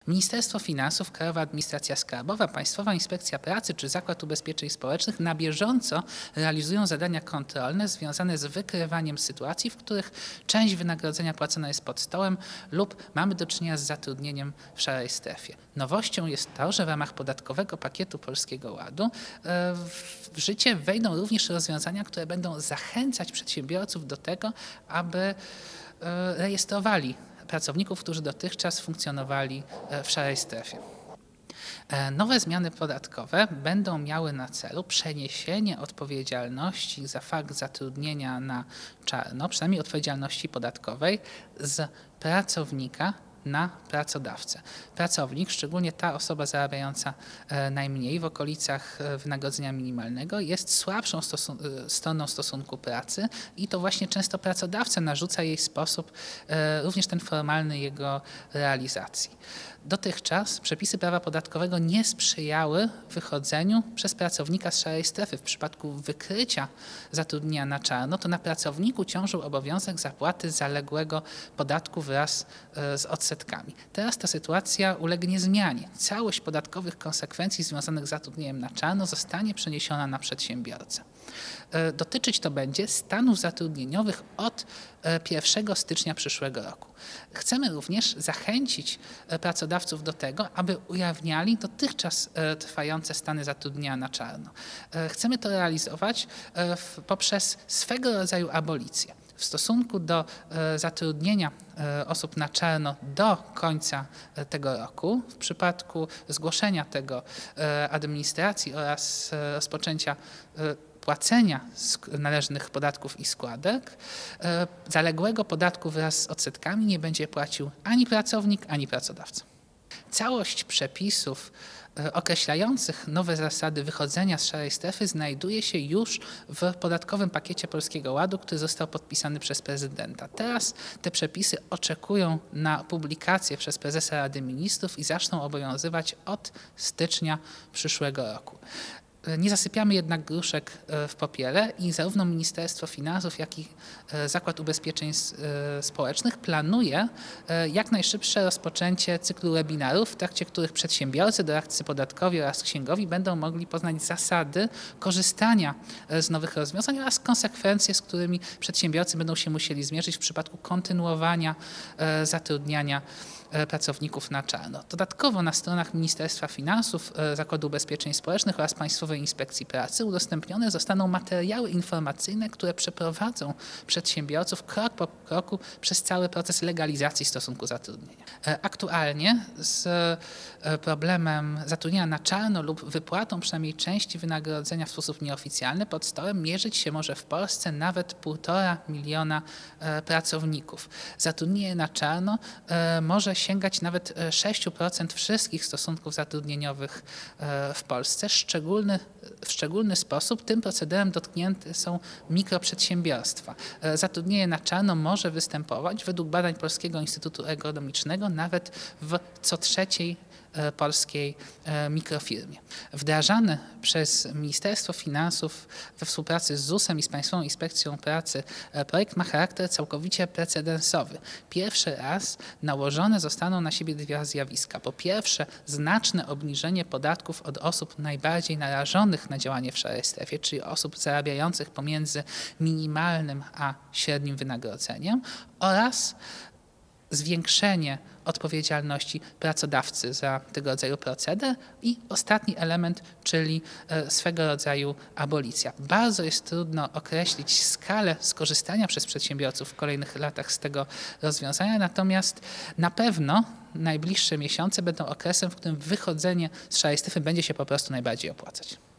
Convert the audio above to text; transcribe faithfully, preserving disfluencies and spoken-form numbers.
Ministerstwo Finansów, Krajowa Administracja Skarbowa, Państwowa Inspekcja Pracy czy Zakład Ubezpieczeń Społecznych na bieżąco realizują zadania kontrolne związane z wykrywaniem sytuacji, w których część wynagrodzenia płacona jest pod stołem lub mamy do czynienia z zatrudnieniem w szarej strefie. Nowością jest to, że w ramach podatkowego pakietu Polskiego Ładu w życie wejdą również rozwiązania, które będą zachęcać przedsiębiorców do tego, aby rejestrowali pracowników, którzy dotychczas funkcjonowali w szarej strefie. Nowe zmiany podatkowe będą miały na celu przeniesienie odpowiedzialności za fakt zatrudnienia na czarno, przynajmniej odpowiedzialności podatkowej, z pracownika na pracodawcę. Pracownik, szczególnie ta osoba zarabiająca najmniej w okolicach wynagrodzenia minimalnego, jest słabszą stosun- stroną stosunku pracy i to właśnie często pracodawca narzuca jej sposób, również ten formalny jego realizacji. Dotychczas przepisy prawa podatkowego nie sprzyjały wychodzeniu przez pracownika z szarej strefy. W przypadku wykrycia zatrudnienia na czarno, to na pracowniku ciążył obowiązek zapłaty zaległego podatku wraz z odsetkami. Teraz ta sytuacja ulegnie zmianie. Całość podatkowych konsekwencji związanych z zatrudnieniem na czarno zostanie przeniesiona na przedsiębiorcę. Dotyczyć to będzie stanów zatrudnieniowych od pierwszego stycznia przyszłego roku. Chcemy również zachęcić pracodawców do tego, aby ujawniali dotychczas trwające stany zatrudnienia na czarno. Chcemy to realizować poprzez swego rodzaju abolicję. W stosunku do zatrudnienia osób na czarno do końca tego roku, w przypadku zgłoszenia tego administracji oraz rozpoczęcia płacenia należnych podatków i składek, zaległego podatku wraz z odsetkami nie będzie płacił ani pracownik, ani pracodawca. Całość przepisów określających nowe zasady wychodzenia z szarej strefy znajduje się już w podatkowym pakiecie Polskiego Ładu, który został podpisany przez prezydenta. Teraz te przepisy oczekują na publikację przez prezesa Rady Ministrów i zaczną obowiązywać od stycznia przyszłego roku. Nie zasypiamy jednak gruszek w popiele i zarówno Ministerstwo Finansów, jak i Zakład Ubezpieczeń Społecznych planuje jak najszybsze rozpoczęcie cyklu webinarów, w trakcie których przedsiębiorcy, doradcy podatkowi oraz księgowi będą mogli poznać zasady korzystania z nowych rozwiązań oraz konsekwencje, z którymi przedsiębiorcy będą się musieli zmierzyć w przypadku kontynuowania zatrudniania pracowników na czarno. Dodatkowo na stronach Ministerstwa Finansów, Zakładu Ubezpieczeń Społecznych oraz Państwowej Inspekcji Pracy udostępnione zostaną materiały informacyjne, które przeprowadzą przedsiębiorców krok po kroku przez cały proces legalizacji stosunku zatrudnienia. Aktualnie z problemem zatrudnienia na czarno lub wypłatą przynajmniej części wynagrodzenia w sposób nieoficjalny pod stołem mierzyć się może w Polsce nawet półtora miliona pracowników. Zatrudnienie na czarno może sięgać nawet sześć procent wszystkich stosunków zatrudnieniowych w Polsce. Szczególny, w szczególny sposób tym procederem dotknięte są mikroprzedsiębiorstwa. Zatrudnienie na czarno może występować według badań Polskiego Instytutu Ekonomicznego nawet w co trzeciej polskiej mikrofirmie. Wdrażany przez Ministerstwo Finansów we współpracy z zusem i z Państwową Inspekcją Pracy projekt ma charakter całkowicie precedensowy. Pierwszy raz nałożone zostaną na siebie dwa zjawiska. Po pierwsze, znaczne obniżenie podatków od osób najbardziej narażonych na działanie w szarej strefie, czyli osób zarabiających pomiędzy minimalnym a średnim wynagrodzeniem, oraz zwiększenie odpowiedzialności pracodawcy za tego rodzaju proceder i ostatni element, czyli swego rodzaju abolicja. Bardzo jest trudno określić skalę skorzystania przez przedsiębiorców w kolejnych latach z tego rozwiązania, natomiast na pewno najbliższe miesiące będą okresem, w którym wychodzenie z szarej strefy będzie się po prostu najbardziej opłacać.